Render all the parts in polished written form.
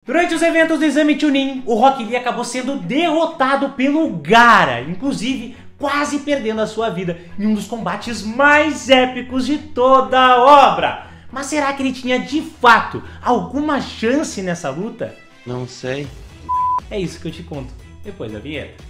Durante os eventos do exame Chunin, o Rock Lee acabou sendo derrotado pelo Gaara, inclusive quase perdendo a sua vida em um dos combates mais épicos de toda a obra. Mas será que ele tinha de fato alguma chance nessa luta? Não sei. É isso que eu te conto depois da vinheta.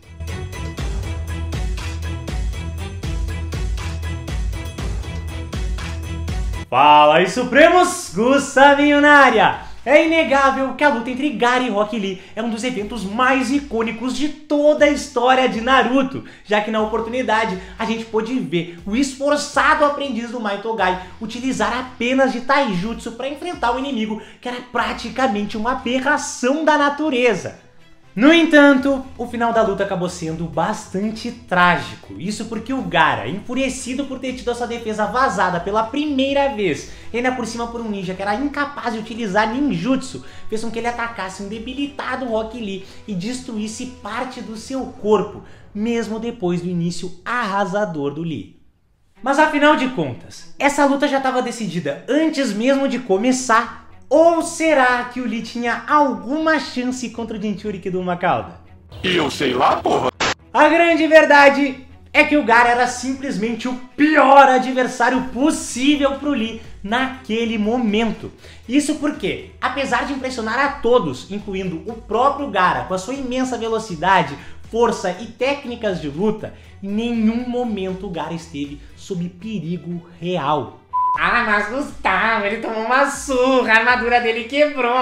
Fala aí, Supremos! Gustavinho na área! É inegável que a luta entre Gaara e Rock Lee é um dos eventos mais icônicos de toda a história de Naruto, já que na oportunidade a gente pôde ver o esforçado aprendiz do Mai Togai utilizar apenas de taijutsu para enfrentar o inimigo que era praticamente uma aberração da natureza. No entanto, o final da luta acabou sendo bastante trágico. Isso porque o Gaara, enfurecido por ter tido a sua defesa vazada pela primeira vez, e ainda por cima por um ninja que era incapaz de utilizar ninjutsu, fez com que ele atacasse um debilitado Rock Lee e destruísse parte do seu corpo, mesmo depois do início arrasador do Lee. Mas afinal de contas, essa luta já estava decidida antes mesmo de começar? Ou será que o Lee tinha alguma chance contra o Jinchuriki do uma cauda? E eu sei lá, porra! A grande verdade é que o Gaara era simplesmente o pior adversário possível pro Lee naquele momento. Isso porque, apesar de impressionar a todos, incluindo o próprio Gaara com a sua imensa velocidade, força e técnicas de luta, em nenhum momento o Gaara esteve sob perigo real. Ah, mas Gustavo, ele tomou uma surra, a armadura dele quebrou.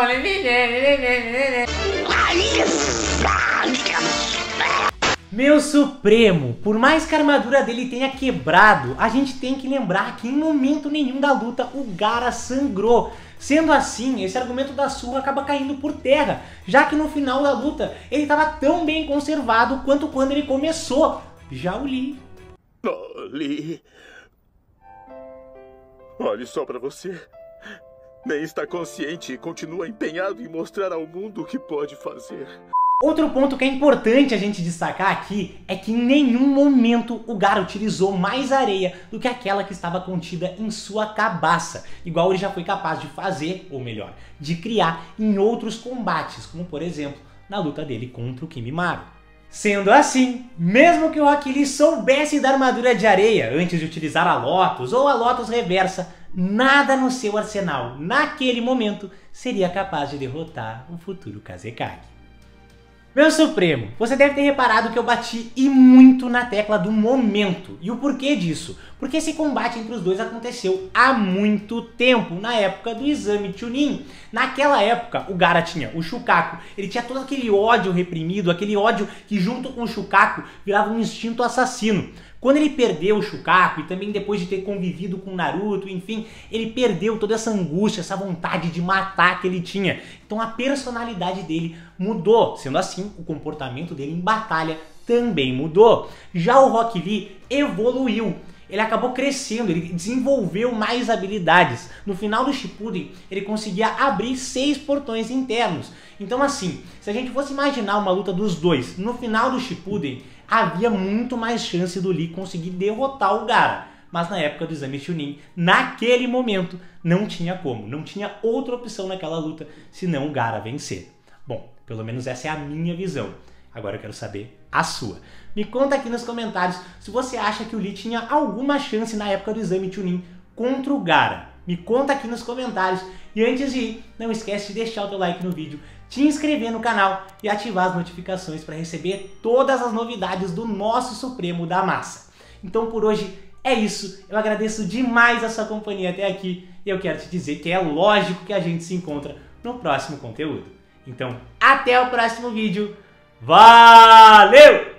Meu Supremo, por mais que a armadura dele tenha quebrado, a gente tem que lembrar que em momento nenhum da luta o Gaara sangrou. Sendo assim, esse argumento da surra acaba caindo por terra, já que no final da luta ele estava tão bem conservado quanto quando ele começou. Já o Lee... Oh, Lee... Olhe só pra você. Nem está consciente e continua empenhado em mostrar ao mundo o que pode fazer. Outro ponto que é importante a gente destacar aqui é que em nenhum momento o Gaara utilizou mais areia do que aquela que estava contida em sua cabaça, igual ele já foi capaz de fazer, ou melhor, de criar em outros combates, como por exemplo, na luta dele contra o Kimimaro. Sendo assim, mesmo que o Rock Lee soubesse da armadura de areia antes de utilizar a Lotus ou a Lotus reversa, nada no seu arsenal, naquele momento, seria capaz de derrotar o futuro Kazekage. Meu Supremo, você deve ter reparado que eu bati e muito na tecla do momento. E o porquê disso? Porque esse combate entre os dois aconteceu há muito tempo, na época do exame Chunin. Naquela época, o Gaara tinha o Shukaku, ele tinha todo aquele ódio reprimido, aquele ódio que junto com o Shukaku virava um instinto assassino. Quando ele perdeu o Shukaku e também depois de ter convivido com Naruto, enfim, ele perdeu toda essa angústia, essa vontade de matar que ele tinha. Então a personalidade dele mudou, sendo assim, o comportamento dele em batalha também mudou. Já o Rock Lee evoluiu. Ele acabou crescendo, ele desenvolveu mais habilidades. No final do Shippuden, ele conseguia abrir 6 portões internos. Então assim, se a gente fosse imaginar uma luta dos dois no final do Shippuden, havia muito mais chance do Lee conseguir derrotar o Gaara. Mas na época do exame Chunin, naquele momento, não tinha como. Não tinha outra opção naquela luta, senão o Gaara vencer. Bom, pelo menos essa é a minha visão. Agora eu quero saber a sua. Me conta aqui nos comentários se você acha que o Lee tinha alguma chance na época do exame Chunin contra o Gaara. Me conta aqui nos comentários. E antes de ir, não esquece de deixar o teu like no vídeo, te inscrever no canal e ativar as notificações para receber todas as novidades do nosso Supremo da Massa. Então por hoje é isso. Eu agradeço demais a sua companhia até aqui e eu quero te dizer que é lógico que a gente se encontra no próximo conteúdo. Então até o próximo vídeo. Valeu!